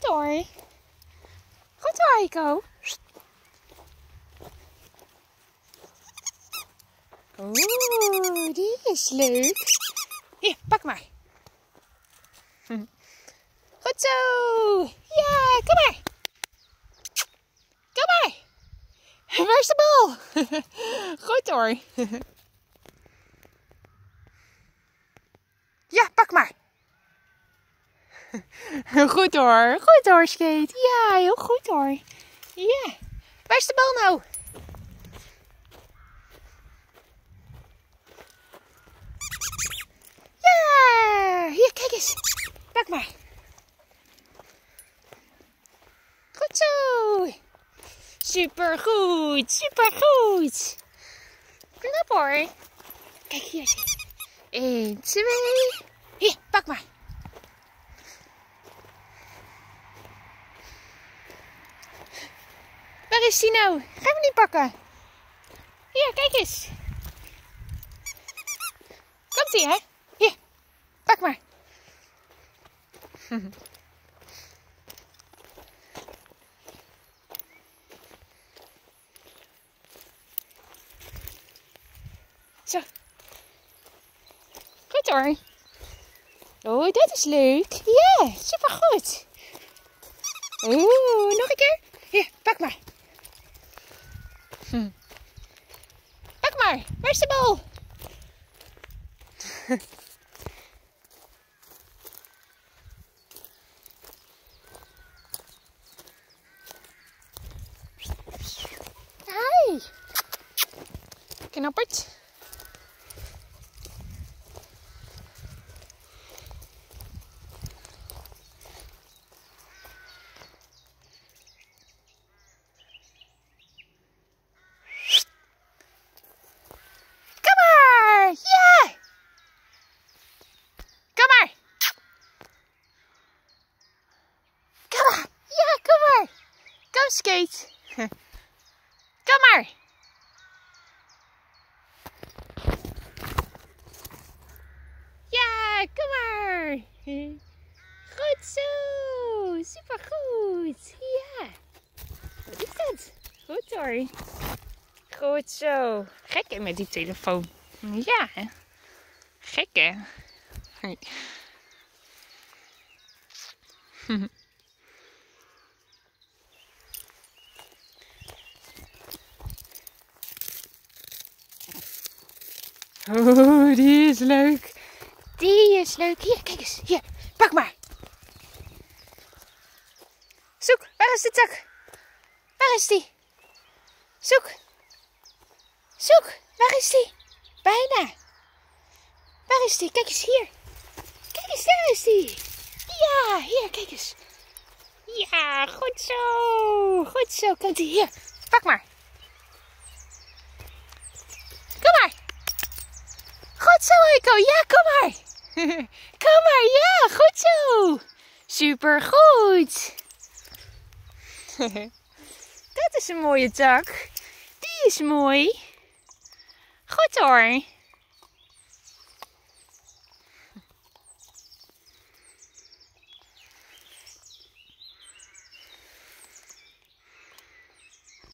Goed hoor. Goed hoor, Eiko. Oeh, die is leuk. Hier, pak maar. Goed zo. Ja, kom maar. Kom maar. Waar is de bal? Goed hoor. Ja, pak maar. Goed hoor. Goed hoor, Skate. Ja, heel goed hoor. Ja. Waar is de bal nou? Ja. Hier, kijk eens. Pak maar. Goed zo. Supergoed. Supergoed. Knap hoor. Kijk hier. 1, 2. Hier, pak maar. Waar is die nou? Gaan we niet pakken? Hier, kijk eens. Komt ie, hè? Hier, pak maar. Zo. Goed hoor. Oh, dat is leuk. Ja, supergoed. Oeh, nog een keer. Hier, pak maar. Pak maar. Waar is de bal? Hi. Knappert. Skate. Kom maar. Ja, kom maar. Goed zo. Supergoed. Ja. Wat is dat? Goed hoor. Goed zo. Gek hè met die telefoon. Ja hè. Gek hè. Oh, die is leuk. Die is leuk. Hier, kijk eens. Hier, pak maar. Zoek, waar is de tak? Waar is die? Zoek. Zoek, waar is die? Bijna. Waar is die? Kijk eens hier. Kijk eens, daar is die. Ja, hier, kijk eens. Ja, goed zo. Goed zo. Komt die hier. Pak maar. Kom maar. Goed zo, Eiko. Ja, kom maar. Kom maar, ja, goed zo. Supergoed. Dat is een mooie tak. Die is mooi. Goed hoor.